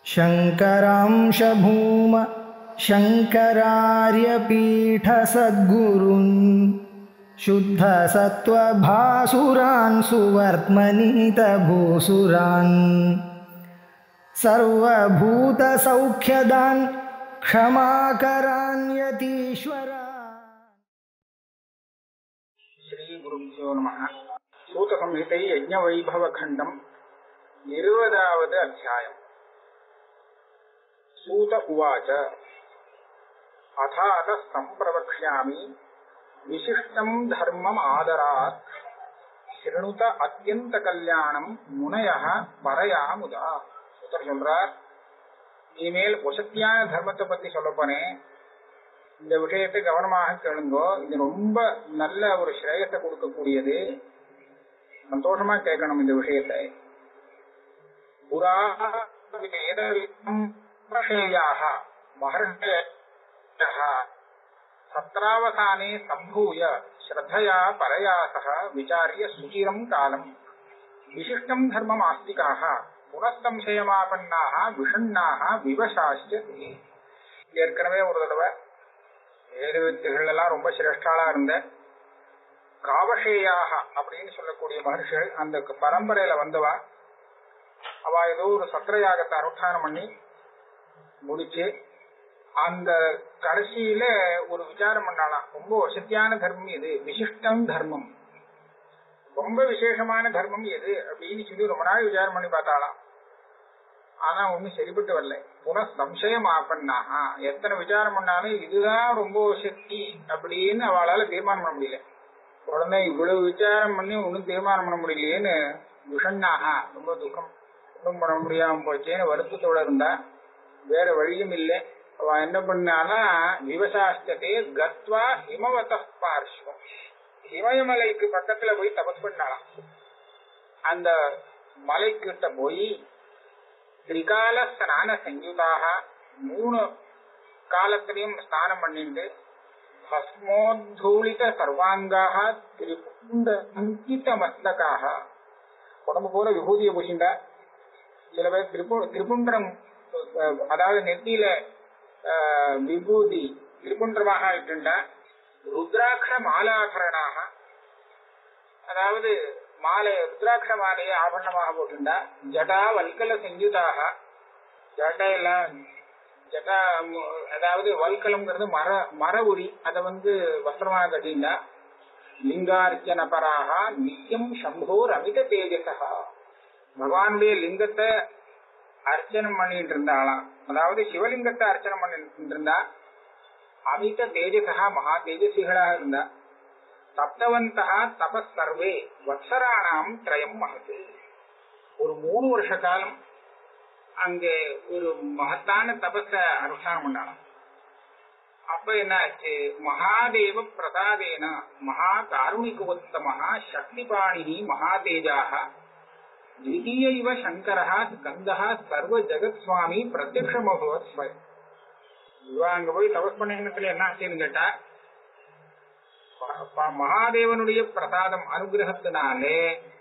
शङ्करांश भूम शङ्करार्यपीठसद्गुरून् शुद्धसत्त्वभासुरान् सुवर्त्मनीतभूसुरान् सर्वभूतसौख्यदान् क्षमाकरान् यतीश्वरान्। श्री गुरुभ्यो नमः। सूतसंहितै यज्ञवैभवखण्डम् 20வது अध्यायम्। सूत उवाच अथातः सम्प्रवक्ष्यामि विशिष्टं धर्मम् आदरात् शृणुत अत्यन्त कल्याणम् मुनयः परयामुदा। सूतर சொல்றார், இனிமேல் வசத்தியான தர்மத்தை பத்தி சொல்ல போறேன். இந்த விஷயத்தை கவனமாக கேளுங்கோ. இது ரொம்ப நல்ல ஒரு ஸ்ரேயத்தை கொடுக்கக்கூடியது. சந்தோஷமா கேட்கணும் இந்த விஷயத்தை. புரா महर्षयः सत्रावसाने सम्भूय श्रद्धया परया सह विचार्य सुचिरं कालम् विशिष्टं धर्मम् आस्तिकाः पुनस्संशयमापन्नाः विषण्णाः विवशाश्च ते. ஏற்கனவே ஒரு தடவை வேதவித்துகள் எல்லாம் ரொம்ப சிரேஷ்டாளா இருந்த காவஷேயாக அப்படின்னு சொல்லக்கூடிய மகர்ஷிகள் அந்த பரம்பரையில வந்தவா. அவ ஏதோ ஒரு சத்திரயாகத்தை அனுஷ்டானம் பண்ணி முடிச்சு அந்த கடைசியில ஒரு விசாரம் பண்ணாலாம். ரொம்ப வசதியான தர்மம் எது, விசிஷ்டம் தர்மம், ரொம்ப விசேஷமான தர்மம் எது அப்படின்னு சொல்லி ரொம்ப நாள் விசாரம் பண்ணி பார்த்தாலாம். ஆனா ஒன்னும் சரிபட்டு வரல. சம்சயம் ஆப்பண்ணாஹா, எத்தனை விசாரம் பண்ணாலும் இதுதான் ரொம்ப சக்தி அப்படின்னு அவளால தீர்மானம் பண்ண முடியல. உடனே இவ்வளவு விசாரம் பண்ணி ஒன்னும் தீர்மானம் பண்ண முடியலையேன்னு விஷண்ணாகா, ரொம்ப துக்கம், ஒன்றும் பண்ண முடியாம போச்சேன்னு வருத்தத்தோட இருந்தா. வேற வழியும் இல்லை. அவ என்ன பண்ணானா, விவசாஸ்தே கத்வா ஹிமவத பார்ஷ்வம், இமயமலைக்கு பக்கத்துல போய் தபஸ் பண்ணாலாம். அந்த மலைக்கிட்ட போய் திரிகால ஸ்நான சயுதாக, 3 காலத்திலையும் ஸ்நானம் பண்ணிட்டு பஸ்மோத்தூளித சர்வாங்காக திரிபுண்ட அங்கித மஸ்தகாக, உடம்பு போல விபூதியை பூசிண்டா. சில பேர் திரிபுண்டம், அதாவது நெத்தியில விபூதி திரிபுண்டமாக இட்டுண்டா. ருத்ராட்ச மாலாபரணாக, அதாவது மாலை ருத்ராட்ச மாலையை ஆபரணமாக போட்டுண்டா. ஜடா வல்கல செஞ்சுதாக, ஜடையெல்லாம் ஜடா, அதாவது வல்கலம்ங்கிறது மர உரி, அதை வஸ்திரமாக கட்டிண்டா. லிங்கார்ச்சன பராக நித்தியம் சம்போர் அமித தேஜசா, பகவானுடைய லிங்கத்தை அர்ச்சனம் பண்ணிட்டு இருந்தாலாம். அதாவது சிவலிங்கத்தை அர்ச்சனம் பண்ணிட்டு இருந்தா. அமித தேஜசா, மகா தேஜசிகளாக இருந்தா. தப்தவந்தா தபஸ் சர்வே வத்சராணாம் திரயம் மகத்து, ஒரு 3 வருஷ காலம் அங்கே ஒரு மகத்தான தபஸ அனுஷ்டானம் பண்ணாலாம். அப்ப என்ன ஆச்சு, மகாதேவ பிரதாதேன மகா காருணிகோத்தமஹ சக்திபாணி மகாதேஜாக द्वितीय इव शंकरः स्कंदः सर्व जगत स्वामी प्रत्यक्षमभवत् स्वयं. அங்க போய் தபஸ் பண்ணத்துல என்ன ஆச்சுன்னு கேட்டா, மகாதேவனுடைய பிரசாதம் அனுகிரகத்தினாலே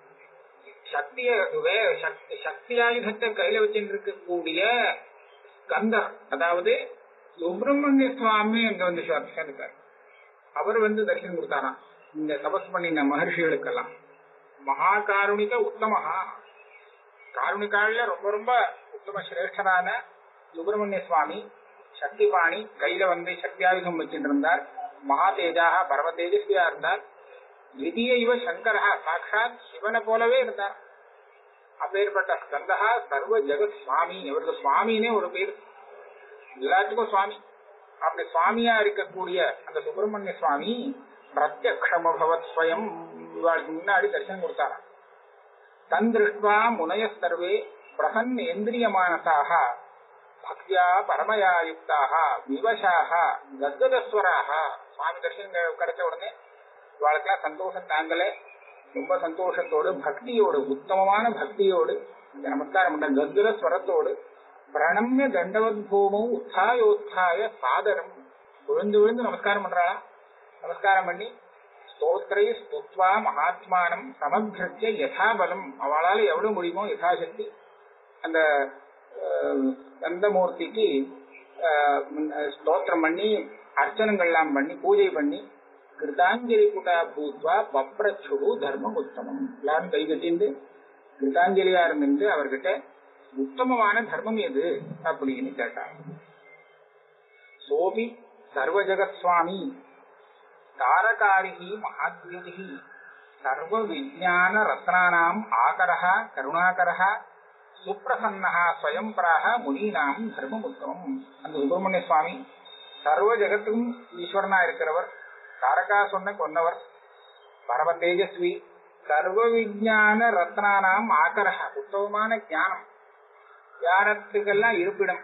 சக்தி ஆயுதத்தை கையில வச்சுட்டு இருக்கக்கூடிய ஸ்கந்தர், அதாவது சுப்பிரமணிய சுவாமி அங்க சேர்ந்துக்கார். அவர் தரிசனம் கொடுத்தாராம் இந்த தபஸ் பண்ணின மகர்ஷிகளுக்கெல்லாம். மகா காருணிக உத்தமஹா, காருணிகால ரொம்ப ரொம்ப உத்தம சிரேஷ்டனான சுப்பிரமணிய சுவாமி சக்திபாணி கையில சக்தி ஆயுதம் வச்சுட்டு இருந்தார். மகா தேஜாக பரம தேஜஸ்வியா இருந்தார். திவிதீய இவ சங்கரா, சாட்சாத் சிவனை போலவே இருந்தார். அப்பேற்பட்ட ஸ்கந்தஹா சர்வ ஜெகத் சுவாமி, இவருக்கு சுவாமினே ஒரு பேர், எல்லாத்துக்கும் சுவாமி. அப்படி சுவாமியா இருக்கக்கூடிய அந்த சுப்பிரமணிய சுவாமி பிரத்யக்ஷமபவத் ஸ்வயம், இவாளுக்கு முன்னாடி தரிசனம் கொடுத்தாராம். தன் திருஷ்டுவா முனய சர்வே பிரசன் இந்திரியமானசாக பக்தியா பரமயா யுக்தாக விவசாக கத்கதஸ்வராக. சுவாமி தரிசனம் கிடைச்ச உடனே இவாளுக்கெல்லாம் சந்தோஷம் தாங்களே. ரொம்ப சந்தோஷத்தோடு பக்தியோடு, உத்தமமான பக்தியோடு நமஸ்காரம் பண்ண கத்கதஸ்வரத்தோடு பிரணம்ய தண்டவத் பூமௌ உத்தாயோத்தாய சாதரம், விழுந்து விழுந்து நமஸ்காரம் பண்றாளா. நமஸ்காரம் பண்ணி ஸ்தோத்ரை ஸ்துத்வா மகாத்மானம் சமபிருத்திய யதாபலம், அவளால எவ்வளவு முடியுமோ யதாசக்தி அந்த கந்தமூர்த்திக்கு ஸ்தோத்திரம் பண்ணி அர்ச்சனங்கள்லாம் பண்ணி பூஜை பண்ணி கிருதாஞ்சலி புட்டா பூத்வா பப்ரச்சுடு தர்மம் உத்தமம் எல்லாரும் கை கட்டிந்து கிருதாஞ்சலியா இருந்து அவர்கிட்ட உத்தமமான தர்மம் எது அப்படின்னு கேட்டார். சோபி சர்வஜகத் சுவாமி தாரகாரிஹி மகாத்யுதிஹி சர்வ விஜ்ஞான ரத்னானாம் ஆகரஹ கருணாகரஹ சுப்பிரசன்னஹ ஸ்வயம் பராக முனீனாம் தர்மம் உத்தமம். அந்த சுப்பிரமணிய சுவாமி சர்வ ஜகத்துக்கும் ஈஸ்வரனா இருக்கிறவர், தாரகாசுரனை கொண்டவர், பரம தேஜஸ்வி, சர்வ விஜ்ஞான ரத்னானாம் ஆகரஹ உத்தமமான ஞானம், ஞானத்துக்கெல்லாம் இருப்பிடம்,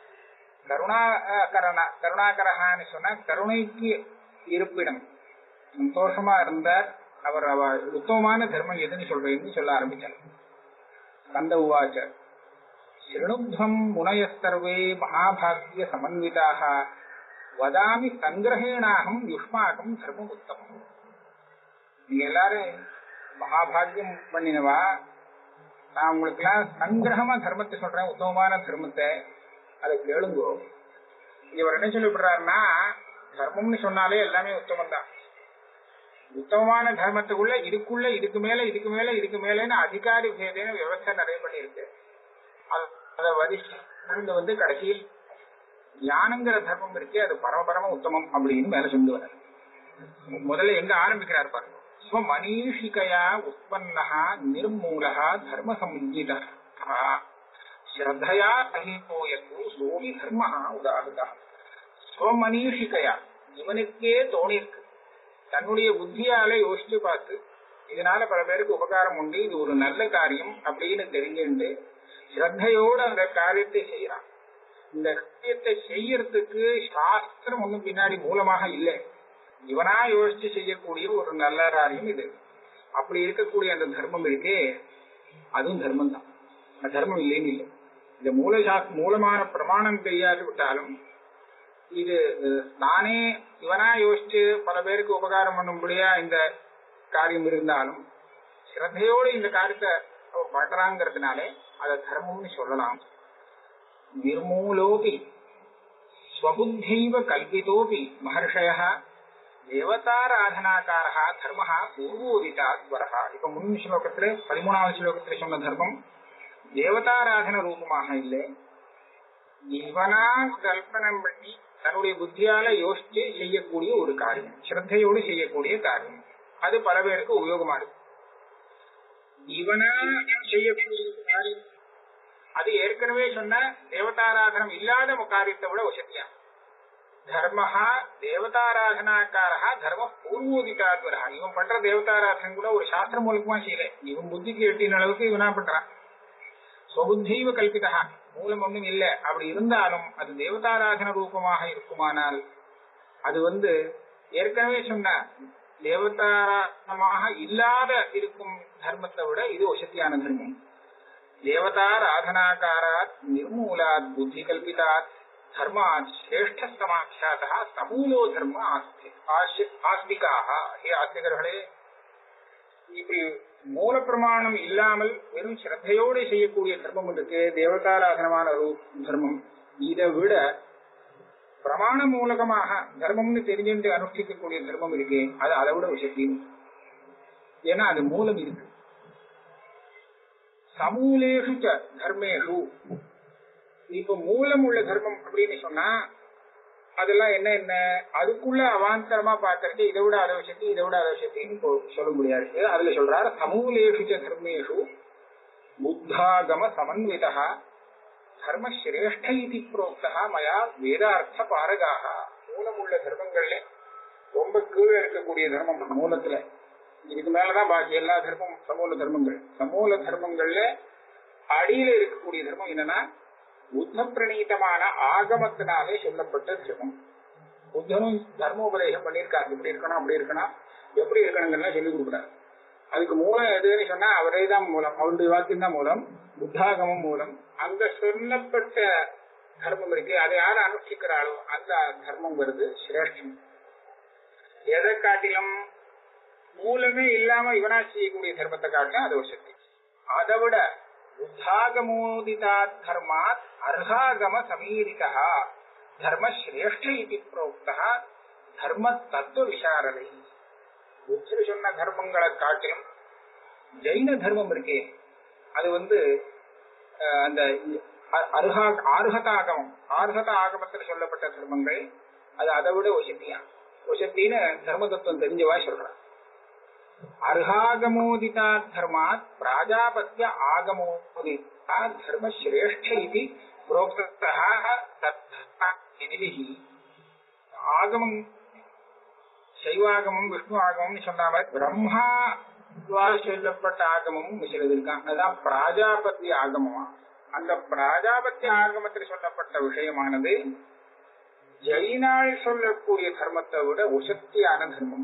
கருணாகரஹான்னு சொன்னா கருணைக்கு இருப்பிடம், சந்தோஷமா இருந்தார் அவர். உத்தமமான தர்மம் எதுன்னு சொல்றேன்னு சொல்ல ஆரம்பிச்சார். கந்த உவாச்ச ஸ்ருணுத்வம் முனயஸ்தர்வே மகாபாக்ய சமன்விதாக வதாமி சங்கிரகேணாகம் யுஷ்மாகம் தர்மம் உத்தமம். நீங்க எல்லாரும் மகாபாகியம் பண்ணினவா, நான் உங்களுக்கு எல்லாம் சங்கிரகமா தர்மத்தை சொல்றேன், உத்தமமான தர்மத்தை, அதை கேளுங்கோ. இவர் என்ன சொல்லிவிடுறாருன்னா, தர்மம்னு சொன்னாலே எல்லாமே உத்தமம் தான். உத்தமமான தர்மத்துக்குள்ள இதுக்குள்ள இதுக்கு மேல இதுக்கு மேல இதுக்கு மேலன்னு அதிகாரி பேதேன விவசாயம் நிறைய பண்ணிருக்கு. அதை வரிசை வந்து கடைசியில் ஞானங்கிற தர்மம் இருக்கு, அது பரமபரம உத்தமம் அப்படின்னு மேல சொல்லி வர. முதல்ல எங்க ஆரம்பிக்கிறார் பாருங்க. ஸ்வமனீஷிகையா உற்பன்னஹா நிர்மூலஹா தர்ம சமுஜிதா ஸ்ரத்தையா அஹிபோயத்து சோமி தர்மஹா உதாஹிதா. ஸ்வமனீஷிகையா இவனுக்கே தோணிருக்கு, தன்னுடைய புத்தியால யோசிச்சு பார்த்து இதனால பல பேருக்கு உபகாரம் உண்டு, இது ஒரு நல்ல காரியம் அப்படின்னு தெரிஞ்சுண்டு ஸ்ரத்தையோடு அந்த காரியத்தை செய்யறான். இந்த காரியத்தை செய்யறதுக்கு சாஸ்திரம் ஒண்ணும் பின்னாடி மூலமாக இல்லை, இவனா யோசிச்சு செய்யக்கூடிய ஒரு நல்ல காரியம் இது. அப்படி இருக்கக்கூடிய அந்த தர்மம் இருக்கே, அதுவும் தர்மம் தான். அந்த தர்மம் இல்லைன்னு இல்லை. இந்த மூலமான பிரமாணம் தெரியாது விட்டாலும் இது நானே இவனா யோசிச்சு பல பேருக்கு உபகாரம் பண்ணும்படியா இந்த காரியம் இருந்தாலும் ஸ்ரத்தையோடு இந்த காரியத்தை பண்றாங்கிறதுனாலே அதை தர்மம்னு சொல்லலாம். நிர்மூலோபி ஸ்வபுத்தைவ கல்பிதோபி மகர்ஷய தேவதாராதனாக்காரா தர்மஹா பூர்வோதிதாத்வரஹா. இப்ப முன் ஸ்லோகத்துல 13வது ஸ்லோகத்துல சொன்ன தர்மம் தேவதாராதன ரூபமாக இல்லை, இவனா கல்பனம் பண்ணி தன்னுடைய புத்தியால யோசிச்சு செய்யக்கூடிய ஒரு காரியம், ஸ்ரத்தையோடு செய்யக்கூடிய காரியம். அது பல பேருக்கு உபயோகமா இருக்கு. இவனா செய்யக்கூடிய காரியம் அது ஏற்கனவே சொன்ன தேவதாராதனம் இல்லாத காரியத்தை விட உசத்தியா. தர்மஹா தேவதாராதனாக்காரா தர்ம பூர்வோதிகாத்வரா. இவன் பண்ற தேவதாராதனம் கூட ஒரு சாஸ்திர மூலமா செய்யல, இவன் புத்திக்கு எட்டின அளவுக்கு இவனா பண்றான். சொபுத்தீவ கல்பிதா, மூலம் ஒண்ணும் இல்லை. அப்படி இருந்தாலும் அது தேவதாராதன ரூபமாக இருக்குமானால் அது வந்து ஏற்கனவே சொன்ன தேவதாராதனமாக இல்லாத இருக்கும் தர்மத்தை விட இது வசத்தியான தர்மம். தேவதாராதனாகாராத் நிர்மூலாத் புத்தி கல்பிதாத் தர்மாத் சிரேஷ்ட சமாட்சாதா சமூலோ தர்ம ஆஸ்திகாக. ஹே ஆஸ்திகர்களே, இப்படி மூல பிரமாணம் இல்லாமல் வெறும் ஸ்ரத்தையோடு செய்யக்கூடிய தர்மம் இருக்கு, தேவதாராதனமான தர்மம். இதை விட பிரமாண மூலகமாக தர்மம்னு தெரிஞ்சு அனுஷ்டிக்கக்கூடிய தர்மம் இருக்கு, அது அதை விட விஷயம். ஏன்னா அது மூலம் இருக்கு. சமூலேஷு தர்மேஷு, இப்ப மூலம் உள்ள தர்மம் அப்படின்னு சொன்னா அதெல்லாம் என்ன என்ன அதுக்குள்ள அவாந்தரமா பாக்குறது, இதை விட அவசியத்தை இதை விட அவசியத்தைன்னு சொல்ல முடியாது. அதுல சொல்றாரு சமூலேஷு தர்மேஷு புத்தாகம சமன்விதா தர்ம சிரேஷ்ட இது புரோக்தா மயா வேதார்த்த பாரகாக. மூலம் உள்ள தர்மங்கள்ல ரொம்ப கீழே இருக்கக்கூடிய தர்மம் மூலத்துல, இதுக்கு மேலதான் பாக்கி எல்லா தர்மம் சமூல தர்மங்கள். சமூல தர்மங்கள்ல அடியில இருக்கக்கூடிய தர்மம் என்னன்னா புத்த பிரணீதமான ஆகமத்தினாலே சொல்லப்பட்ட தர்மம். புத்தனும் தர்மோபதேசம் பண்ணியிருக்காரு, இப்படி இருக்கணும் அப்படி இருக்கணும் எப்படி இருக்கணுங்கலாம் சொல்லி கொடுக்குறாரு. அதுக்கு மூலம் எதுன்னு சொன்னா அவரே தான் மூலம், அவருடைய வாக்கியம் தான் மூலம், புத்தாகமம் மூலம். அங்க சொல்லப்பட்ட தர்மம் இருக்கு, அதை யாரு அனுஷ்டிக்கிறாளோ அந்த தர்மம் வருது சிரேஷ்டம். எதை காட்டிலும் மூலமே இல்லாம இவனா செய்யக்கூடிய தர்மத்தை காட்டிலும் அது ஒரு சக்தி. அதை விட உத்தாகமோதிதாத் தர்மாத் அர்ஹாகம சமீரிதः தர்ம ஸ்ரேஷ்ட இதி ப்ரோக்தः தர்ம தத்துவ விசாரதை. புத்தர் சொன்ன தர்மங்களை காட்டிலும் ஜெயின தர்மம் இருக்கே அது அந்த ஆர்ஹத ஆகமத்தில் சொல்லப்பட்ட தர்மங்கள் அது அதை விட ஒசத்தின்னு தர்ம தத்துவம் தெரிஞ்சவா சொல்றான். அர்ஹாகமோதிதா தர்மாத் பிராஜாபத்ய ஆகமோதிதா தர்ம ஸ்ரேஷ்ட இது புரோக்தः ஆகமம் சைவாகமம் விஷ்ணு ஆகமம் சொன்னாம பிரம்மா சொல்லப்பட்ட ஆகமும் சிலது இருக்கான். அதுதான் பிராஜாபத்திய ஆகமமா. அந்த பிராஜாபத்திய ஆகமத்தில் சொல்லப்பட்ட விஷயமானது ஜெயினால் சொல்லக்கூடிய தர்மத்தை விட உசத்தியான தர்மம்.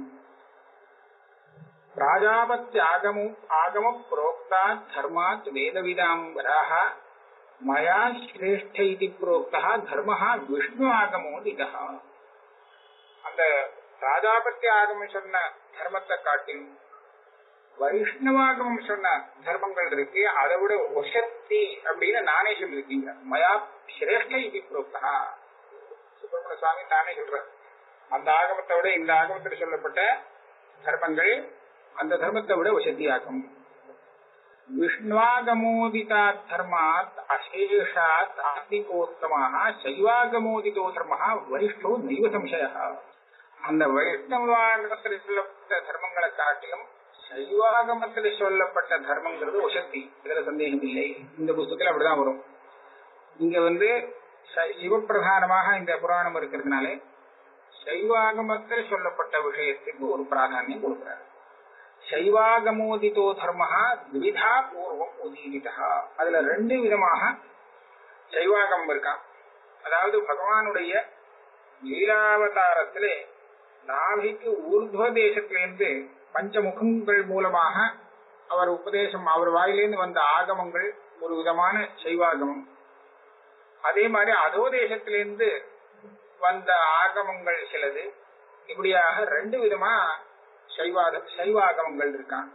பிராஜாபத்திய ஆகம புரோக்தா தர்மாத் வேதவிதாம்பராக மயா ஸ்ரேஷ்ட இதி புரோக்தா தர்மஹா விஷ்ணு ஆகமோதிதா. அந்த பிராஜாபத்திய ஆகமம் சொன்ன தர்மத்தை காட்டிலும் வைஷ்ணவாகமம் சொன்ன தர்மங்கள் இருக்கு அதை விட ஒசத்தி அப்படின்னு நானே சொல்லிருக்கீங்க. மயா சிரேஷ்ட இது புரோக்தா. சுப்பிரமணிய சுவாமி நானே சொல்ற அந்த ஆகமத்தை விட இந்த ஆகமத்தில் சொல்லப்பட்ட தர்மங்கள் அந்த தர்மத்தை விட ஒசத்தி ஆகும். விஷ்ணுவாகமோதிதா தர்மாத் அசேஷாத் ஆத்மிகோத்தமாக சைவாகமோதிதோ தர்மஹா வரிஷ்டோ நைவ சம்சயः. அந்த வைஷ்ணவாகமத்தில் சொல்லப்பட்ட தர்மங்களை காட்டிலும் சைவாகமத்தில் சொல்லப்பட்ட தர்மங்கிறது ஒசத்தி, இதுல சந்தேகம் இல்லை. இந்த புத்தகத்துல அப்படிதான் வரும். இங்க சிவப்பிரதானமாக இந்த புராணம் இருக்கிறதுனாலே சைவாகமத்தில் சொல்லப்பட்ட விஷயத்துக்கு ஒரு பிராதானியம் கொடுக்கிறார். சைவாகமோதிதோ தர்மஹா த்விதா பூர்வம் உதீரிதா. அதுல ரெண்டு விதமாக சைவாகமம் இருக்கான். அதாவது பகவானுடைய லீலாவதாரத்திலே நாபிக்கு ஊர்துவ தேசத்திலிருந்து பஞ்சமுகங்கள் மூலமாக அவர் உபதேசம் அவர் வாயிலிருந்து வந்த ஆகமங்கள் ஒரு விதமான சைவாகமம். அதே மாதிரி அதோ தேசத்திலிருந்து வந்த ஆகமங்கள் சிலது. இப்படியாக ரெண்டு விதமா சைவாகமங்கள் இருக்கான்.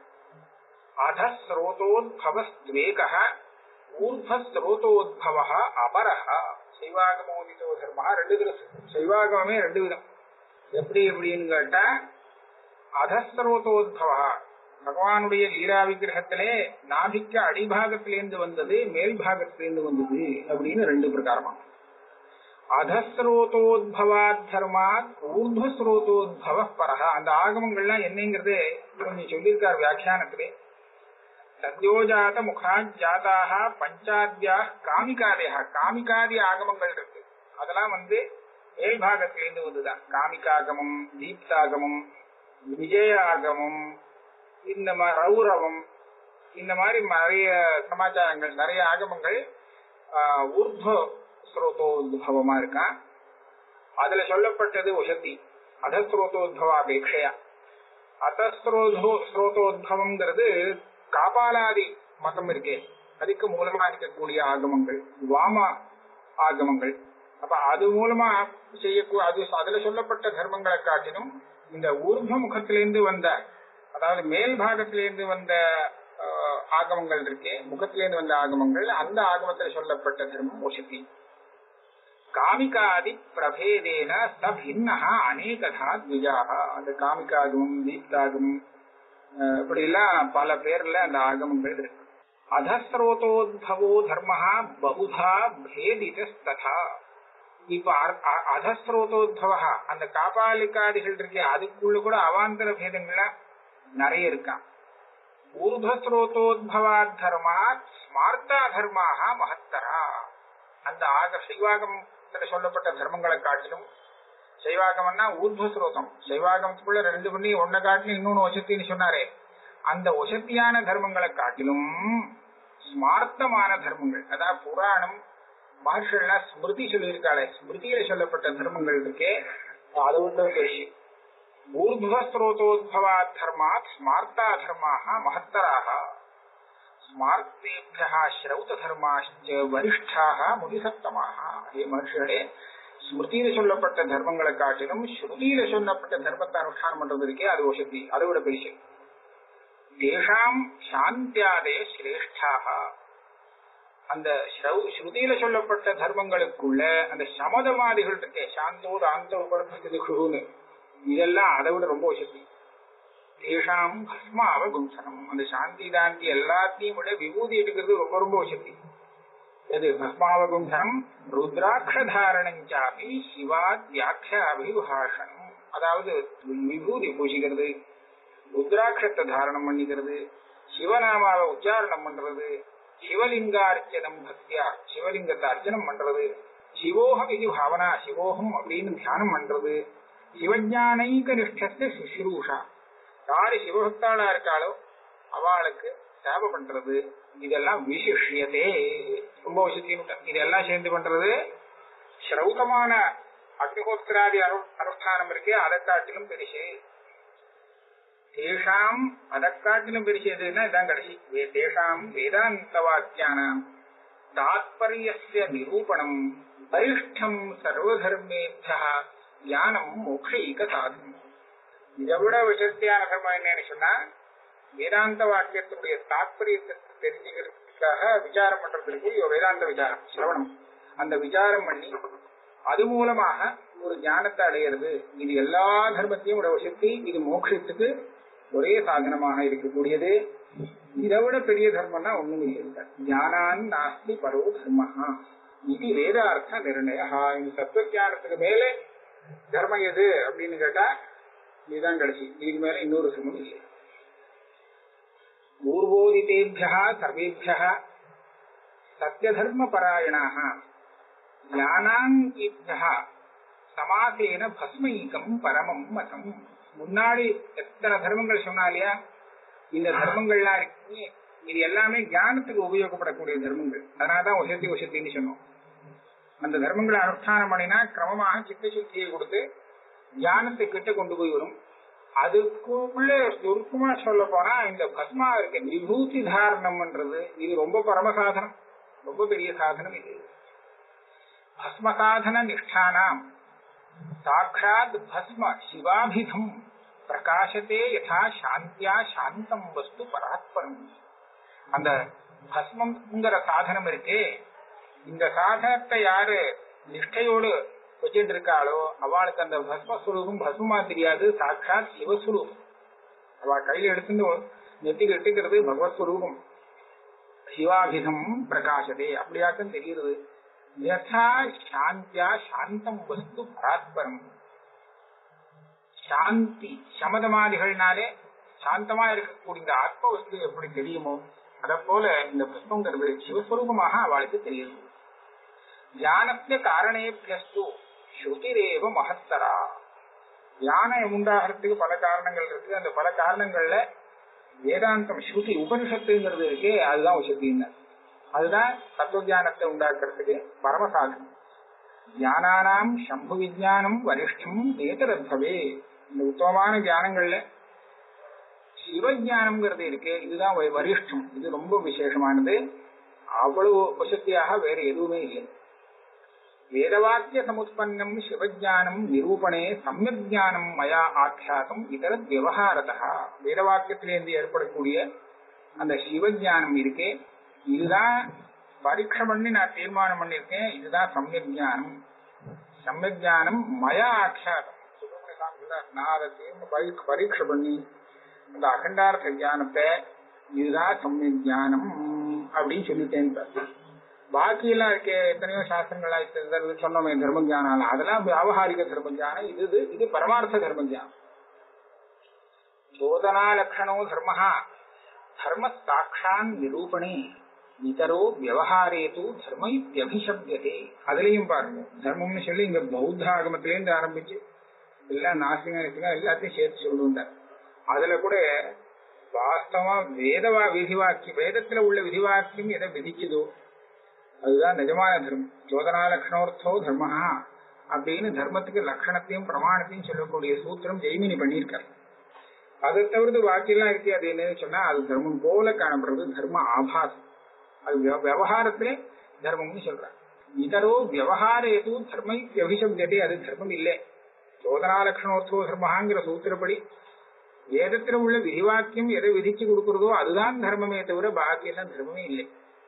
அதஸ்ரோதோத்பவஸ்த்வேகः ஊர்த்வஸ்ரோதோத்பவः அபரः. சைவாகமோதிதோ தர்மஹா ரெண்டு விதம். சைவாகமே ரெண்டு விதம். எப்படின்னு கேட்டா அதஸ்ரோதோத்பவா பகவானுடைய லீலா விக்கிரகத்திலே நாபிக்க அடிபாகத்திலிருந்து வந்தது மேல் பாகத்திலிருந்து வந்தது அப்படின்னு ரெண்டு பிரகாரமா. அதஸ்ரோதோத்பவா தர்மாத் ஊர்த்வஸ்ரோதோத்பவ பரஹ. அந்த ஆகமங்கள்லாம் என்னங்கிறது கொஞ்சம் சொல்லியிருக்கார் வியாக்கியானத்திலே. சத்யோஜாத முகாஜாதாக பஞ்சாத்யா காமிகாதேகா. காமிகாதி ஆகமங்கள் இருக்கு. அதெல்லாம் மேல் பாகத்திலிருந்து வந்துதான். காமிகாகமம், தீப்தாகமம், விஜய ஆகமம், இந்த ரௌரவம், இந்த மாதிரி நிறைய சமாச்சாரங்கள் நிறைய ஆகமங்கள் ஊர்த்வ ஸ்ரோதோத்பவமா இருக்கா. அதுல சொல்லப்பட்டது உசத்தி அதஸ்ரோதோத்பவாபேட்சையா. அதஸ்ரோதோத்பவம்ங்கிறது காபாலாதி மதம் இருக்கே அதுக்கு மூலமா இருக்கக்கூடிய ஆகமங்கள், வாம ஆகமங்கள். அப்ப அது மூலமா செய்யக்கூடிய அதுல சொல்லப்பட்ட தர்மங்களை காட்டிலும் இந்த ஊர்வ முகத்திலிருந்து வந்த அதாவது மேல் பாகத்திலிருந்து வந்த ஆகமங்கள் இருக்கே, முகத்திலிருந்து வந்த ஆகமங்கள், அந்த ஆகமத்தில் சொல்லப்பட்ட தர்மம் உசத்தி. காமிகாதி பிரபேதேன சபின்னஹ அநேகதா த்விஜாஹ. அந்த காமிகாகமம், தீப்தாகமம் இப்படி எல்லாம் பல பேர்ல அந்த ஆகமங்கள் இருக்கு. அதஸ்ரோதோத்பவோ தர்மஹா பகுதா பேதிதஸ்ததா. இப்ப அதஸ்ரோதோத்பவ அந்த காபாலிகாதிகள் இருக்கே அதுக்குள்ள கூட அவாந்தர பேதங்கள்லாம் நிறைய இருக்கான். ஊர்த்வஸ்ரோதோத்பவா தர்மாத் ஸ்மார்த்தா தர்மாக மகத்தரா. அந்த சைவாகமத்துல சொல்லப்பட்ட தர்மங்களை காட்டிலும், சைவாகமம்னா ஊர்த்வஸ்ரோதம், சைவாகமத்துக்குள்ள ரெண்டு பண்ணி ஒன்ன காட்டிலும் இன்னொன்னு ஒசத்தின்னு சொன்னாரே, அந்த ஒசத்தியான தர்மங்களை காட்டிலும் ஸ்மார்த்தமான தர்மங்கள், அதாவது புராணம் மகர்ஷியெல்லாம் ஸ்மிருதி சொல்லியிருக்காளே, ஸ்மிருதியில சொல்லப்பட்ட தர்மங்கள் இருக்கே அது ஒன்று. ஊர்த்வஸ்ரோதோத்பவா தர்மாத் ஸ்மார்த்தா தர்மாக மகத்தராக. ஸ்மார்த்தேபியः ஸ்ரௌத தர்மாश्च வரிஷ்டாः முனிசத்தமாக. அதே மகர்ஷிகளே ஸ்மிருதியில சொல்லப்பட்ட தர்மங்களை காட்டிலும் ஸ்ருதியில சொல்லப்பட்ட தர்மத்தை அனுஷ்டானம் பண்றது இருக்கே அது ஒசத்தி, அதை விட பெருசு. தேஷாம் சாந்தியாதே சிரேஷ்டாக. அந்த ஸ்ருதியில சொல்லப்பட்ட தர்மங்களுக்குள்ள அந்த சமதமாதிகள் இருக்கே, சாந்தோடு ஆந்தோடு குருன்னு, இதெல்லாம் அதை விட ரொம்ப சக்தி. தேஷாம் பஸ்மாவ கும்சனம், அந்த சாந்தி தாந்தி எல்லாத்தையும் விட விபூதி எடுக்கிறது ரொம்ப ரொம்ப சக்தி. எது பஸ்மாவ கும்சனம் ருத்ராட்சதாரணஞ்சாபி சிவாத் வியாக்கியாபிபாஷணம், அதாவது விபூதி பூசிக்கிறது, ருத்ராட்சத்தை தாரணம் பண்ணிக்கிறது, சிவநாமாவை உச்சாரணம் பண்றது, சிவலிங்கார்ச்சனம் பக்தியா சிவலிங்கத்தை அர்ச்சனம் பண்றது, சிவோகம் இது பாவனா சிவோகம் அப்படின்னு தியானம் பண்றது, சிவஞானைக நிஷ்டத்தை சுஷ்ரூஷா, யாரு சிவபக்தாளா இருக்காளோ அவளுக்கு சேவை பண்றது, இதெல்லாம் விசிஷ்யதே ரொம்ப விஷயத்தையும் இதெல்லாம் சேர்ந்து பண்றது. ஸ்ரௌதமான அக்னிஹோத்திராதி அனுஷ்டானம் இருக்கே அதை காட்டிலும் பெருசு. தேஷாம் அதை காட்டிலும் பெருசு எதுன்னா இதான் கடைசி. தேஷாம் வேதாந்த வாக்கியானாம் தாத்பர்யஸ்ய நிரூபணம் வரிஷ்டம் சர்வதர்மேப்யா ஞானம் மோக்ஷைக சாதனம். இதை விட விசத்தியான தர்மம் என்னன்னு சொன்னா வேதாந்த வாக்கியத்தினுடைய தாத்பரியத்தை தெரிஞ்சுக்கிறதுக்காக விசாரம் பண்றதுக்கு வேதாந்த விசாரம் சிரவணம், அந்த விசாரம் பண்ணி அது மூலமாக ஒரு ஞானத்தை அடையிறது. இது எல்லா தர்மத்தையும் விட சக்தி, இது மோட்சத்துக்கு ஒரே சாதனமாக இருக்கக்கூடியது. இதை விட பெரிய தர்மம்னா ஒண்ணும் இல்லை. ஞானான் நாஸ்தி பரோ தர்மஹா இது வேதார்த்த நிர்ணயா. இந்த தத்துவ ஞானத்துக்கு மேலே தர்மம் எது அப்படின்னு கேட்டா இதுதான் கடைசி. இதுக்கு மேல இன்னொரு தர்மம் இல்லை. பூர்வோதிதேபியா சர்வேபியா சத்யதர்ம பராயணாக ஞானாங்கேபியா சமாசேன பஸ்மைகம் பரமம் மதம். முன்னாடி எத்தனை தர்மங்கள் சொன்னா இல்லையா, இந்த தர்மங்கள்லாம் இருக்கு, இது எல்லாமே ஞானத்துக்கு உபயோகப்படக்கூடிய தர்மங்கள். அதனாலதான் உசத்தின்னு சொன்னோம். அந்த தர்மங்களை அனுஷ்டானம் பண்ணினா கிரமமாக சித்த சுத்தியை கொடுத்து ஞானத்தை கிட்ட கொண்டு போய் வரும். அதுக்குள்ள சுருக்கமா சொல்ல போனா இந்த பஸ்மா இருக்க விபூதி தாரணம்ன்றது இது ரொம்ப பரமசாதனம், ரொம்ப பெரிய சாதனம். இது பஸ்மசாதன நிஷ்டானாம் சாட்சாத் பஸ்ம சிவாபிதம் பிரகாசத்தே யதா சாந்தியா சாந்தம் வஸ்து பராத்பரம். அந்த பஸ்மங்கிற சாதனம் இருக்கே, இந்த சாதனத்தை யாரு நிஷ்டையோடு வச்சுட்டு இருக்காளோ அவளுக்கு அந்த பஸ்மஸ்வரூபம் பஸ்மமா தெரியாது, சாட்சாத் சிவஸ்வரூபம். அவ கையில எடுத்துட்டு நெத்திக்கு எடுத்துக்கிறது பகவத் ஸ்வரூபம். சிவாபிதம் பிரகாசதே அப்படியாட்டும் தெரிகிறது. யதா சாந்தியா சாந்தம் வஸ்து பராத்பரம். சாந்தி சமதமாதிகள்னாலே சாந்தமா இருக்கக்கூடிய இந்த ஆத்ம வஸ்து எப்படி தெரியுமோ அத போல இந்த புஷ்பங்கிறது சிவஸ்வரூபமாக அவளுக்கு தெரியுது. ஞானத்திய காரணேபியஸ்து ஸ்ருதிரேவ மகத்தரா. ஞானம் உண்டாகிறதுக்கு பல காரணங்கள் இருக்கு. அந்த பல காரணங்கள்ல வேதாந்தம் ஸ்ருதி உபனிஷத்துங்கிறது இருக்கே அதுதான் உசத்தின்னு. அதுதான் தத்துவ ஞானத்தை உண்டாக்குறதுக்கு பரமசாதனம். ஞானானாம் சம்பு விஜானம் வரிஷ்டம் ஏதரத்பவே. இந்த உத்தமமான ஞானங்கள்ல சிவஞானம்ங்கிறது இருக்கு, இதுதான் வரிஷ்டம். இது ரொம்ப விசேஷமானது. அவ்வளவு வசதியாக வேற எதுவுமே இல்லை. வேதவாக்கிய சமுத்பன்னம் சிவஜானம் நிரூபணே சம்யக் ஜானம் மயா ஆख्यातம் இதர விவகாரதா. வேதவாக்கியத்திலிருந்து ஏற்படக்கூடிய அந்த சிவஜானம் இருக்கே இதுதான் பரீட்சை பண்ணி நான் தீர்மானம் பண்ணிருக்கேன், இதுதான் சம்யக் ஜானம். சம்யக் ஜானம் மயா ஆख्यातம். நான் அதை பரீட்சை பண்ணி அந்த அகண்டார்த்த ஜானத்தை இதுதான் சம்யக் ஜானம் அப்படின்னு சொல்லிட்டேன். பாக்கி எல்லாம் இருக்க எத்தனையோ சாஸ்திரங்கள் சொன்னோமே தர்ம ஜானம், அதெல்லாம் வியாவகாரிக தர்ம ஜானம். இது பரமார்த்த தர்ம ஜானம். சோதனா லட்சணோ தர்மஹா தர்ம சாட்சான் நிரூபணே இதரோ விவகாரேது தர்ம இத்யபிஷப்யதே. அதுலயும் பாருங்க தர்மம்னு சொல்லி இங்க பௌத்த ஆகமத்திலேருந்து ஆரம்பிச்சு எல்லாம் நாசிகா எல்லாத்தையும் சேர்த்து சொல்லுவார். அதுல கூட வாஸ்தவமா விதிவாக்கியம் வேதத்துல உள்ள விதிவாக்கியம் எதை விதிக்குதோ அதுதான் நிஜமான தர்மம். சோதனா லட்சணோர்த்தோ தர்மஹா அப்படின்னு தர்மத்துக்கு லட்சணத்தையும் பிரமாணத்தையும் சொல்லக்கூடிய சூத்திரம் ஜெய்மினி பண்ணியிருக்காரு. அதை தவிர்த்து வாக்கியெல்லாம் இருக்கு. அது என்னன்னு சொன்னா அது தர்மம் போல காணப்படுறது தர்ம ஆபாசம். அது விவகாரத்திலே தர்மம்னு சொல்றாங்க. இதரோ விவகாரேது தர்ம அபிஷப்தே. அது தர்மம் இல்லை. சோதனா லட்சணோர்த்தோ தர்மஹாங்கிற சூத்திரப்படி வேதத்துல உள்ள விதிவாக்கியம் எதை விதிச்சு கொடுக்கிறதோ அதுதான் தர்மமே தவிர பாக்கியெல்லாம் தர்மமே இல்லை.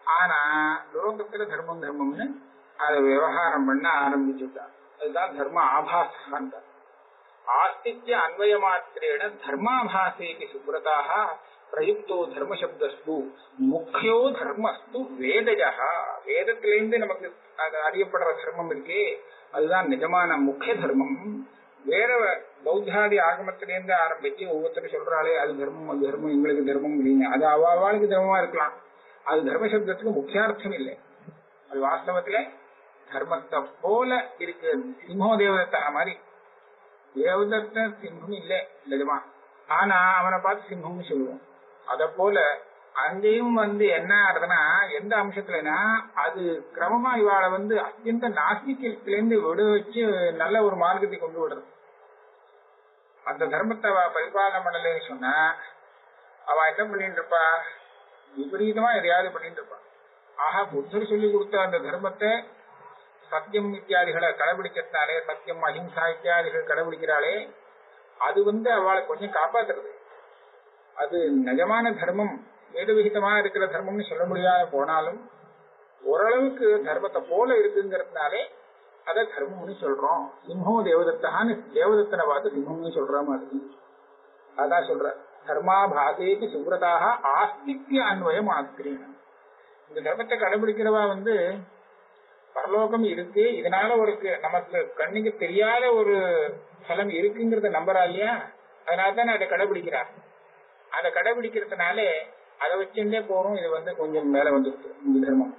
ஆனா லோகத்துல தர்மம் தர்மம்னு அதை விவகாரம் பண்ண ஆரம்பிச்சுட்டா. அதுதான் தர்ம ஆபாசம். ஆஸ்தித்ய அன்வய மாத்திரேன தர்மாபாசேக்கு சுப்ரதாக பிரயுக்தோ தர்மசப்தஸ்து முக்கியோ தர்மஸ்து வேதஜா. வேதத்திலிருந்து நமக்கு அறியப்படுற தர்மம் இருக்கே அதுதான் நிஜமான முக்கிய தர்மம். வேற பௌத்தாதி ஆகமத்திலேருந்து ஆரம்பிச்சு ஒவ்வொருத்தரும் சொல்றாளே அது தர்மம் அது தர்மம் எங்களுக்கு தர்மம் அப்படின்னு, அது அவாளுக்கு தர்மமா இருக்கலாம். அது தர்மசப்தத்துக்கு முக்கியார்த்தம் இல்லை. அது வாஸ்தவத்துல தர்மத்தை போல இருக்கு. சிம்மோ தேவதத்தா மாதிரி தேவதத்த சிம்மம் இல்லை நிஜமா, ஆனா அவனை பார்த்து சிம்மம்னு சொல்லுவோம். அத போல அங்கேயும் என்ன ஆகுதுன்னா எந்த அம்சத்துலன்னா அது கிரமமா இவாளை அத்தியந்த நாஸ்திகத்திலேருந்து விட வச்சு நல்ல ஒரு மார்க்கத்தை கொண்டு விடுறது. அந்த தர்மத்தை அவ பரிபாலனை பண்ணலன்னு சொன்னா அவ என்ன பண்ணிட்டு இருப்பா, விபரீதமா எதையாவது பண்ணிட்டு இருப்பா. ஆஹா, புத்தர் சொல்லி கொடுத்த அந்த தர்மத்தை சத்தியம் இத்தியாதிகளை கடைபிடிக்கிறதுனாலே, சத்தியம் அஹிம்சா இத்தியாதிகள் கடைபிடிக்கிறாளே அது அவளை கொஞ்சம் காப்பாத்துறது. அது நிஜமான தர்மம் வேதவிகிதமா இருக்கிற தர்மம்னு சொல்ல முடியாத போனாலும் ஓரளவுக்கு தர்மத்தை போல இருக்குங்கிறதுனாலே அதை தர்மம்னு சொல்றோம். சிம்மோ தேவதத்தான்னு தேவதத்தனை பார்த்து சிம்மம்னு சொல்ற மாதிரி அதான் சொல்ற. தர்மாபாசேக்கு சுப்ரதாக ஆஸ்தித்ய அன்வய மாத்திரேன. இந்த தர்மத்தை கடைபிடிக்கிறவா பரலோகம் இருக்கு, இதனால ஒரு நமக்கு கண்ணுக்கு தெரியாத ஒரு பலம் இருக்குங்கிறத நம்புறா இல்லையா, அதனாலதான் அதை கடைபிடிக்கிறார். அதை கடைபிடிக்கிறதுனால அதை வச்சுட்டே போறோம். இது கொஞ்சம் மேல வந்துருக்கு இந்த தர்மம்.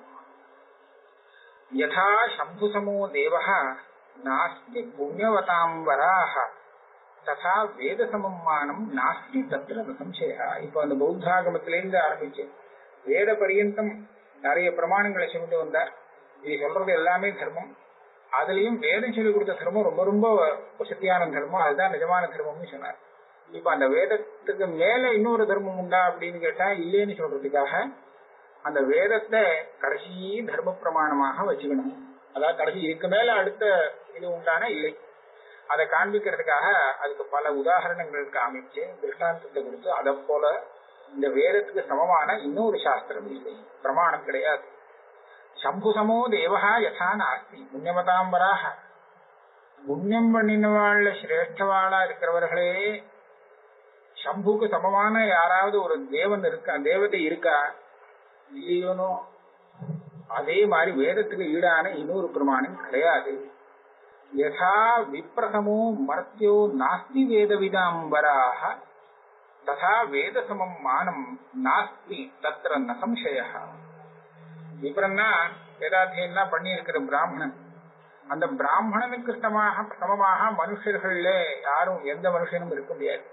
யதா சம்புசமோ தேவஹ நாஸ்தி புண்ணியவதாம் வராஹ ததா வேத சமமானம் நாஸ்தி தத்ர சம்சயா. இப்ப அந்த பௌத்தாகமத்திலேருந்து ஆரம்பிச்சு வேத பரியந்தம் நிறைய பிரமாணங்களை சொல்லிட்டு வந்தார். இது சொல்றது எல்லாமே தர்மம். அதுலயும் வேதம் சொல்லி கொடுத்த தர்மம் ரொம்ப ரொம்ப வசதியான தர்மம், அதுதான் நிஜமான தர்மம்னு சொன்னார். இப்ப அந்த வேதத்துக்கு மேல இன்னொரு தர்மம் உண்டா அப்படின்னு கேட்டா இல்லைன்னு சொல்றதுக்காக அந்த வேதத்தை கடைசி தர்ம பிரமாணமாக வச்சுக்கணும். அதாவது கடைசி இதுக்கு மேல அடுத்த இது உண்டான இல்லை, அதை காண்பிக்கிறதுக்காக அதுக்கு பல உதாரணங்கள் காமிச்சு திருஷ்டாந்தத்தை கொடுத்து அதை போல இந்த வேதத்துக்கு சமமான இன்னொரு சாஸ்திரம் இல்லை, பிரமாணம் கிடையாது. சம்புசமோ தேவஹா யதா நாஸ்தி புண்ணியமதாம்பராக. புண்ணியம் பண்ணினவாழ்ல சிரேஷ்டவாளா இருக்கிறவர்களே சம்புக்கு சமமான யாராவது ஒரு தேவன் இருக்கா, தேவதை இருக்கா இல்லையோனோ அதே மாதிரி வேதத்துக்கு ஈடான இன்னொரு பிரமாணம் கிடையாது. யதா விப்ரசமோ மர்த்தியோ நாஸ்தி வேதவிதாம்பராக ததா வேத சமம் மானம் நாஸ்தி தத்ர ந சம்சயः. விப்ரன்னா வேதாத்தியெல்லாம் பண்ணி இருக்கிற பிராமணன், அந்த பிராமணனுக்கு சமமாக மனுஷர்கள்ல யாரும் எந்த மனுஷனும் இருக்க முடியாது.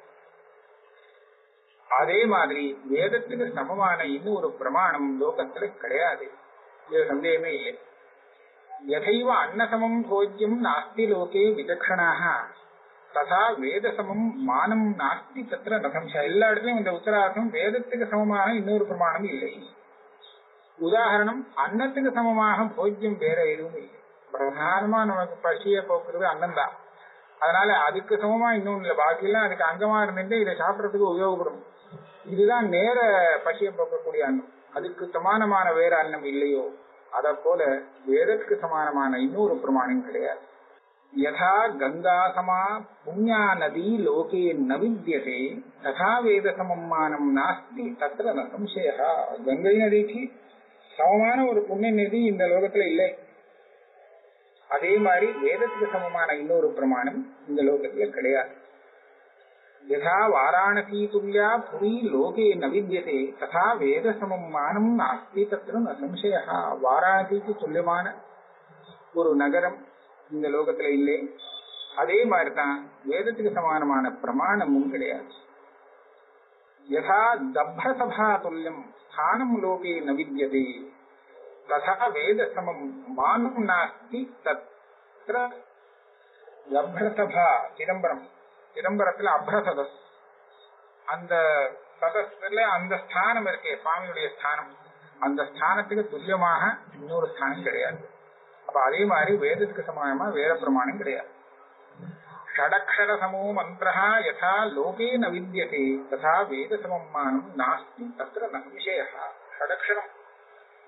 அதே மாதிரி வேதத்துக்கு சமமான இன்னொரு பிரமாணம் லோகத்துல கிடையாது, இது சந்தேகமே இல்லை. யதைவ அன்னசமம் போஜ்யம் நாஸ்தி லோகே விதக்ஷணாக ததா வேத சமம் மானம் நாஸ்தி தத்ர நசம்சா. எல்லா இடத்துலயும் இந்த உத்தரார்த்தம் வேதத்துக்கு சமமான இன்னொரு பிரமாணம் இல்லை. உதாரணம், அன்னத்துக்கு சமமாக போஜ்யம் வேற எதுவும் இல்லை. பிரதானமா நமக்கு பசிய போக்குறது அன்னம் தான், அதனால அதுக்கு சமமா இன்னொன்னு இல்லை. பாக்கியெல்லாம் அதுக்கு அங்கமா இருந்துட்டு இதை சாப்பிடறதுக்கு உபயோகப்படும். இதுதான் நேர பசிய போக்கக்கூடிய அன்னம், அதுக்கு சமானமான வேற அன்னம் இல்லையோ அத போல வேதத்துக்கு சமானமான இன்னொரு பிரமாணம் கிடையாது. யதா கங்கா சமா புண்ணியா நதி லோகே ந வித்யதே ததா வேத சமமானம் நாஸ்தி தத்ர ந சம்சயः. கங்கை நதிக்கு சமமான ஒரு புண்ணிய நதி இந்த லோகத்துல இல்லை, அதே மாதிரி வேதத்துக்கு சமமான இன்னொரு பிரமாணம் இந்த லோகத்துல கிடையாது. யதா வாராணசி துல்யா புரி லோகே ந வித்யதே ததா வேத சமமானம் நாஸ்தி தத்ர ந சம்சயः. வாராணசிக்கு துல்லியமான ஒரு நகரம் இந்த லோகத்துல இல்லை, அதே மாதிரிதான் வேதத்துக்கு சமானமான பிரமாணமும் கிடையாது. யதா தப்ரசபா துல்லியம் ஸ்தானம் லோகே ந வித்யதே ததா வேத சமம் மானம் நாஸ்தி தத்ர. தப்ரசபா சிதம்பரம், சிதம்பரத்துல அப்ரசதஸ், அந்த சதஸ்ல அந்த ஸ்தானம் இருக்கே சுவாமியுடைய ஸ்தானம், அந்த ஸ்தானத்துக்கு துல்லியமாக இன்னொரு ஸ்தானம் கிடையாது. அப்ப அதே மாதிரி வேதத்துக்கு சமானமா வேத பிரமாணம் கிடையாது. ஷடக்ஷர சமோ மந்திரஹா யதா லோகே ந வித்யதே ததா வேத சமமானம் நாஸ்தி தத்ர ந சம்சயः. ஷடக்ஷரம்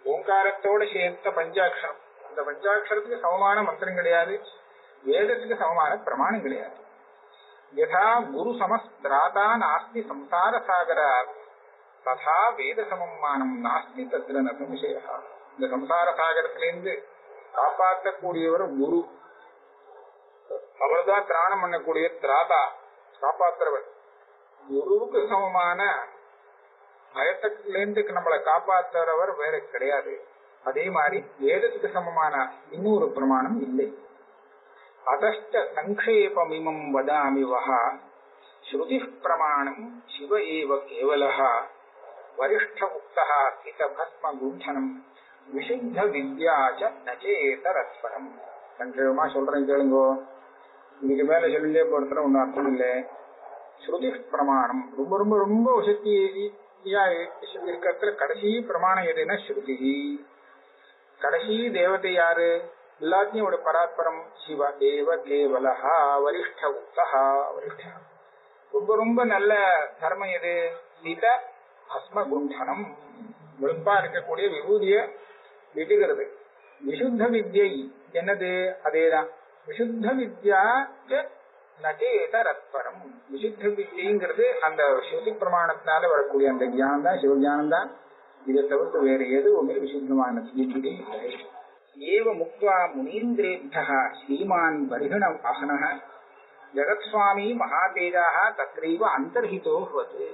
ஓங்காரத்தோட சேர்த்த பஞ்சாட்சரம். அந்த பஞ்சாட்சரத்துக்கு சமமான மந்திரம் கிடையாது, வேதத்துக்கு சமமான பிரமாணம் கிடையாது. யதா குரு சமஸ்திராதா நாஸ்தி சம்சார சாகரா ததா வேத சமமானம் நாஸ்தி தத்ர ந சம்சயः. இந்த சம்சார சாகரத்திலிருந்து காப்பாற்றக்கூடியவர் குரு, அவர்தான் திராணம் பண்ணக்கூடிய திராதா, காப்பாற்றுறவர். குருவுக்கு சமமான பயத்திலிருந்து நம்மளை காப்பாற்றுறவர் வேற கிடையாது. அதே மாதிரி வேதத்துக்கு சமமான இன்னொரு பிரமாணம் இல்லை. அதஷ்ட சங்கேபமிமம் வதாமி வஹ ஸ்ருதி பிரமாணம் சிவ ஏவ கேவலஹ வரிஷ்ட உக்தஹ சித பஸ்ம குண்டனம் விசுத்த வித்யாச்ச நச்சேதரஸ்வரம். சங்கேபமா சொல்றேன் கேளுங்கோ. இதுக்கு மேல சொல்லியே போறதுல ஒன்னும் அர்த்தம் இல்லை. ஸ்ருதி பிரமாணம் ரொம்ப ரொம்ப ரொம்ப வசதியா இருக்கிறதுல கடைசி பிரமாணம் எதுன்னா ஸ்ருதி. கடைசி தேவதை யாரு? எல்லாத்தையும் ஒரு பராத்பரம் சிவ ஏவ கேவலஹா வரிஷ்ட உக்தஹா. வரிஷ்ட ரொம்ப ரொம்ப நல்ல தர்மம் எது? சித பஸ்ம குண்டனம், வெளுப்பா இருக்கக்கூடிய விபூதிய விட்டுகிறது. விசுத்த வித்யை என்னது? அதேதான். விசுத்த வித்யா நச்சேதரஸ்வரம். விசுத்த வித்யங்கிறது அந்த ஸ்ருதி பிரமாணத்தினால வரக்கூடிய அந்த ஜானம் தான், சிவஜானம் தான். இதை தவிர்த்து வேற எதுவுமே விசுத்தமான வித்யை இல்லை. ஏவ முக்த்வா முனீந்திரேப்யः ஸ்ரீமான் பரிஹண வாஹனः ஜகத்ஸ்வாமி மகாதேஜாः தத்ரைவ அந்தர்ஹிதோ பவத்.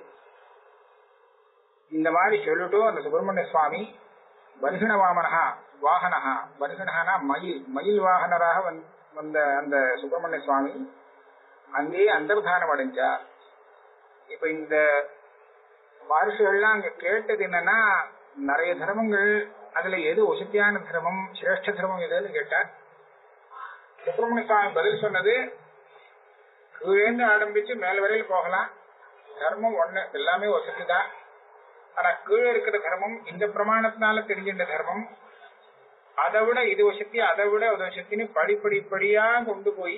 இந்த மாதிரி சொல்லிட்டோ அந்த சுப்பிரமணிய சுவாமி பரிஹண வாமனஹா வாகனஹா, பரிஹணஹனா மயில், மயில் வாகனராக வந்த அந்த சுப்பிரமணிய சுவாமி அங்கே அந்தர்தானம் அடைஞ்சார். இப்ப இந்த மகர்ஷிகள்லாம் அங்க கேட்டது என்னன்னா, நிறைய தர்மங்கள், அதுல எது வசதியான தர்மம், சிரேஷ்ட தர்மம் எதுன்னு கேட்டார். சுப்பிரமணிய சுவாமி பதில் சொன்னது, கீழேந்து ஆரம்பிச்சு மேல் வரையில் போகலாம், தர்மம் ஒண்ணு, எல்லாமே வசதிதான். ஆனா கீழே இருக்கிற தர்மம் இந்த பிரமாணத்தினால தெரிஞ்சின்ற தர்மம், அதை விட இது வசதி, அதை விட அது வசத்தின்னு படிப்படிப்படியா கொண்டு போய்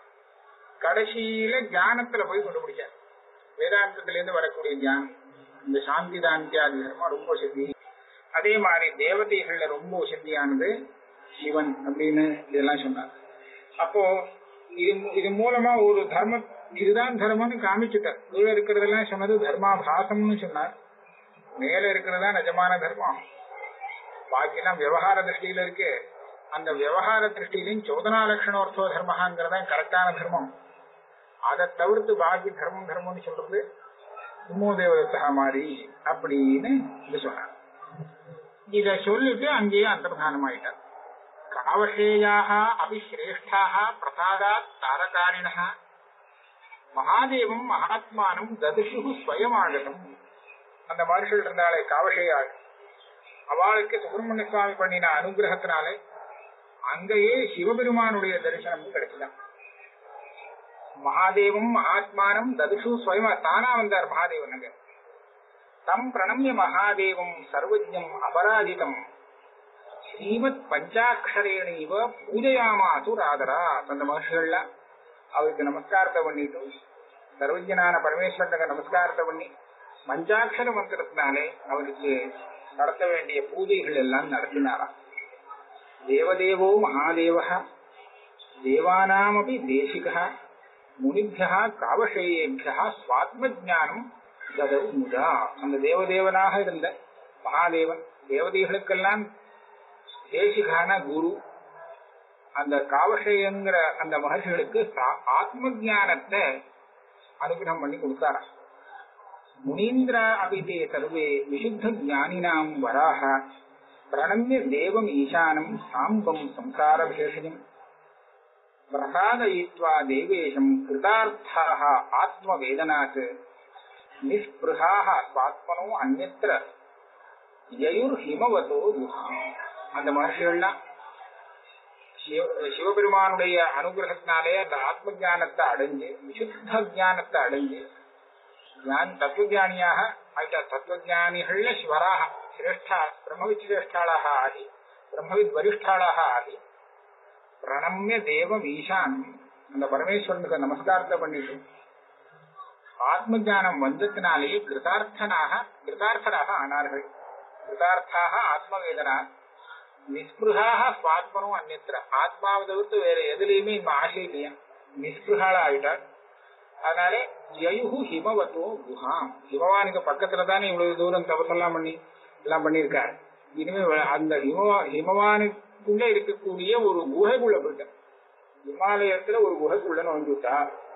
கடைசியில ஞானத்துல போய் கொண்டு பிடிச்சார். வேதாந்தத்துல இருந்து வரக்கூடிய ஞானம், இந்த சாந்தி தாந்தியாதி தர்மம் ரொம்ப வசதி. அதே மாதிரி தேவதைகள்ல ரொம்ப வசதியானது சிவன் அப்படின்னு இதெல்லாம் சொன்னார். அப்போ இது மூலமா ஒரு தர்ம, இதுதான் தர்மம்னு காமிச்சுட்டார். கீழே இருக்கிறதெல்லாம் சொன்னது தர்மாபாசம்னு சொன்னார், மேல இருக்கிறதா நிஜமான தர்மம். பாக்கிலாம் விவகார திருஷ்டியில இருக்கு. அந்த விவகார திருஷ்டியிலும் சோதனா லட்சணோர்த்தோ தர்மங்கிறதா கரெக்டான தர்மம். அதை தவிர்த்து பாக்கி தர்மம் தர்மம்னு சொல்றது பிரம்மோதேவதத்தா மாதிரி அப்படின்னு இது சொன்னார். இத சொல்லிட்டு அங்கேயே அந்தர்தானம் ஆயிட்டார். காவசேயாக அபிஸ்ரேஷ்டாக பிரசாதாத் தாரகாரிண மகாதேவம் மகாத்மானம் ததிஷு ஸ்வயமாகதம். அந்த மனுஷர்கள் இருந்தாலே காவசேயாக, அவளுக்கு சுப்பிரமணிய சுவாமி பண்ணின அனுகிரகத்தினாலே அங்கேயே சிவபெருமானுடைய தரிசனம் கிடைக்கலாம். மகாதேவம் மகாத்மானம் ததிஷு ஸ்வயமா, தானா வந்தார் மகாதேவன் அங்க. தம் பிரணம்ய மகாதேவம் சர்வஜ்ஞம் அபராஜிதம் ஸ்ரீமத் பஞ்சாட்சரேணீவ பூஜையாமாசு ராதரா. அந்த மகர்ஷிகள்லாம் அவருக்கு நமஸ்காரத்தை பண்ணிட்டு, சர்வஜனான பரமேஸ்வரனுக்கு நமஸ்காரத்தை பண்ணி பஞ்சாட்சர மந்திரத்தினாலே அவருக்கு நடத்த வேண்டிய பூஜைகள் எல்லாம் நடத்தினாராம். தேவதேவோ மகாதேவ தேவானாமபி தேசிகா முனிபியா காவசேயேபியா ஸ்வாத்மஜானம் ததவு முதா. அந்த தேவதேவனாக இருந்த மகாதேவன் தேவதைகளுக்கெல்லாம் தேசிகான குரு. அந்த காவசேயங்கிற அந்த மகர்ஷிகளுக்கு ஆத்ம ஜானத்தை அனுகிரகம் பண்ணி கொடுத்தாராம். முனீந்திரா அபிதே சர்வே விசுத்த ஜானினாம் வராக பிரணம்ய தேவம் ஈசானம் சாம்பம் சம்சார பேஷஜம் பிரசாதயித்வா தேவேஷம் கிருதார்த்தாக ஆத்மவேதனாத் நிஸ்பிருஹாக ஸ்வாத்மனோ அந்யத்ர யயுர் ஹிமவதோ துஹாம். அந்த மகர்ஷிகள்லாம் சிவபெருமானுடைய அனுகிரகத்தினாலே அந்த ஆத்ம ஜானத்தை அடைஞ்சு, விசுத்த ஜானத்தை அடைஞ்சு தத்துவஜானியாக ஆயிட்டா. தத்துவஜானிகள்ல ஸ்வராக சிரேஷ்டா, பிரம்மவித் சிரேஷ்டாளாக ஆகி, பிரம்மவித் வரிஷ்டாளாக ஆகி, பிரணம்ய தேவம் ஈசானம் அந்த பரமேஸ்வரனுக்கு நமஸ்காரத்தை பண்ணிட்டு ஆத்ம ஜானம் வந்தத்தினாலேயே கிருதார்த்தராக ஆனார்கள். கிருதார்த்தாக ஆத்மவேதனா நிஸ்பிருகாக ஸ்வாத்மனும் அந்நியத்திர ஆத்மாவை தவிர்த்து வேற எதுலையுமே இந்த ஆசை இல்லையா, நிஸ்பிருகால ஆயிட்டார். அதனால ஜயுகு ஹிமவத்தோ குஹாம், ஹிமவானுக்கு பக்கத்துல தானே இவ்வளவு தூரம் தபசெல்லாம் பண்ணி எல்லாம் பண்ணியிருக்காரு. இனிமே அந்த ஹிமவானுக்குள்ள இருக்கக்கூடிய ஒரு குகைக்குள்ள போயிட்டார், இமாலயத்துல ஒரு குகைக்குள்ள நுழைஞ்சுட்டா.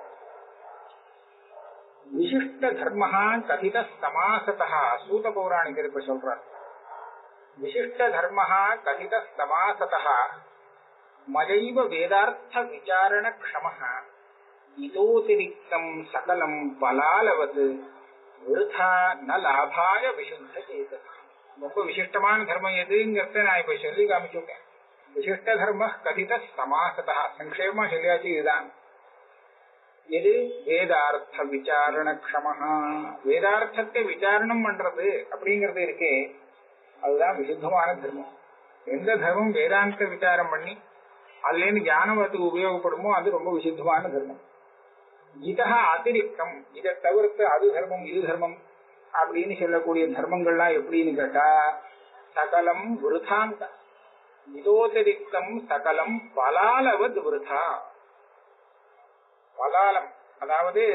விசிஷ்ட தர்மஹா கதித சமாசதா, சூத பௌராணிகர் இப்ப சொல்றார். விசிஷ்ட தர்மஹா கதித சமாசதா மயைவ வேதார்த்த விசாரண க்ஷமஹா இதோதிரிக்தம் சகலம் பலாலவது விருதா ந லாபாய விசுத்த சேதசா. ரொம்ப விசிஷ்டமான தர்மம் எதுங்கிறத நான் இப்ப சொல்லி காமிச்சுட்டேன். விசிஷ்ட தர்ம கதித சமாசதா, சங்கேபமா சொல்லியாச்சு. இதுதான் எது? வேதார்த்த விசாரண க்ஷமஹா, வேதார்த்தத்தை விசாரணம் பண்றது அப்படிங்கறது இருக்கே, அதுதான் விசுத்தமான தர்மம். எந்த தர்மம் வேதாந்த விசாரம் பண்ணி அதுல இருந்து ஞானத்துக்கு உபயோகப்படுமோ அது ரொம்ப விசுத்தமான தர்மம். இதா அதிரிக்தம், இதை தவிர்த்து அது தர்மம் இது தர்மம் அப்படின்னு சொல்லக்கூடிய தர்மங்கள்லாம் எப்படின்னு கேட்டா சகலம் விருதாந்த, இதோதிரிக்தம் சகலம் பலாலவது விருதா. பலாலம் அதாவது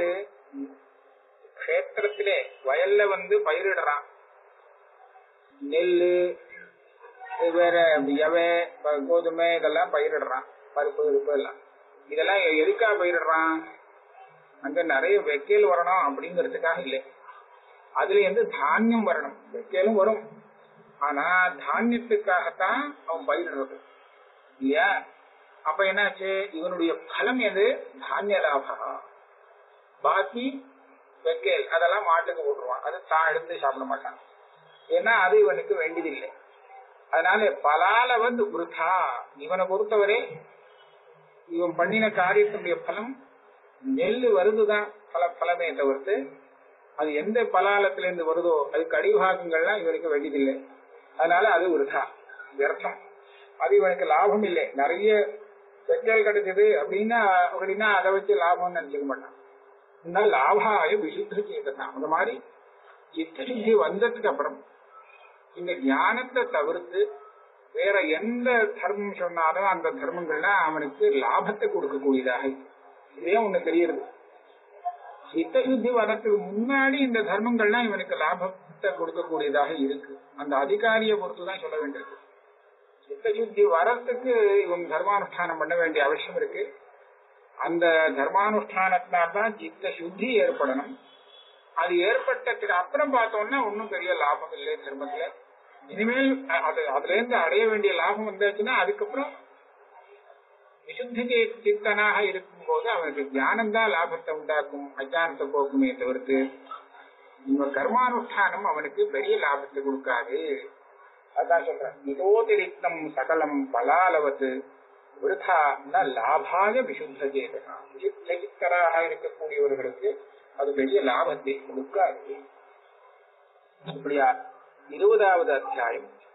கஷேத்திரத்திலே வயல்ல பயிரிடுறான், நெல்லு வேற எவை கோதுமை இதெல்லாம் பயிரிடுறான், பருப்பு இருப்பு எல்லாம். இதெல்லாம் எதுக்காக பயிரிடுறான்? அங்க நிறைய வெக்கையில் வரணும் அப்படிங்கிறதுக்காக இல்லை, அதுல இருந்து தானியம் வரணும். வெக்கையிலும் வரும், ஆனா தானியத்துக்காகத்தான் அவன் பயிரிடுறது இல்லையா. அப்ப என்னாச்சு, இவனுடைய பலம் எது? தானிய லாபா. பாக்கி வெக்கையில் அதெல்லாம் மாட்டுக்கு போட்டுருவான், அது தான் எடுத்து சாப்பிட மாட்டான், ஏன்னா அது இவனுக்கு வேண்டியதில்லை. அதனால பலால விருதா, இவனை பொறுத்தவரை இவன் பண்ணின காரியத்தினுடைய பலம் நெல்லு வருதுதான் பலமே தவிர்த்து அது எந்த பலாலத்திலிருந்து வருதோ அது கடிபாகங்கள்லாம் இவனுக்கு வேண்டியதில்லை. அதனால அது விருதா, வியர்த்தம், அது இவனுக்கு லாபம் இல்லை. நிறைய வெற்றல் கிடைச்சது அப்படின்னா அதை வச்சு லாபம்னு நினைச்சுக்க மாட்டான். லாபாய விசுத்த சேதனா. அந்த மாதிரி சித்த சுத்தி வந்ததுக்கு அப்புறம் இந்த ஞானத்தை தவிர்த்து வேற எந்த தர்மம் சொன்னாலும் அந்த தர்மங்கள்லாம் அவனுக்கு லாபத்தை கொடுக்கக்கூடியதாக. இதே ஒண்ணு தெரியுது, சித்த சுத்தி வரத்துக்கு முன்னாடி இந்த தர்மங்கள்லாம் இவனுக்கு லாபத்தை கொடுக்கக்கூடியதாக இருக்கு. அந்த அதிகாரியை பொறுத்துதான் சொல்ல வேண்டியிருக்கு. சித்த சுத்தி வரத்துக்கு இவன் தர்மானுஷ்டானம் பண்ண வேண்டிய அவசியம் இருக்கு. அந்த தர்மானுஷ்டானத்தினால்தான் சித்த சுத்தி ஏற்படணும். அது ஏற்பட்டதுக்கு அப்புறம் பார்த்தோம்னா ஒன்னும் பெரிய லாபம் இல்லை தர்மத்துல. இனிமேல் அதுல இருந்து அடைய வேண்டிய லாபம் வந்தாச்சுன்னா அதுக்கப்புறம் விசுத்தி சித்தனாக இருக்கும் போது அவனுக்கு ஞானம் தான் லாபத்தை உண்டாக்கும், அஜானத்தை போக்குமே தவிர்த்து இவன் கர்மானுஷ்டானம் அவனுக்கு பெரிய லாபத்தை கொடுக்காது. அதான் சொல்றேன், இதோதிரிக்தம் சகலம் பலாலவது விருதா ந லாபாய விசுத்த சேதனா. விசுத்த சித்தராக இருக்கக்கூடியவர்களுக்கு அது பெரிய லாபத்தை கொடுக்காது. இப்படியா 20வது அத்தியாயம்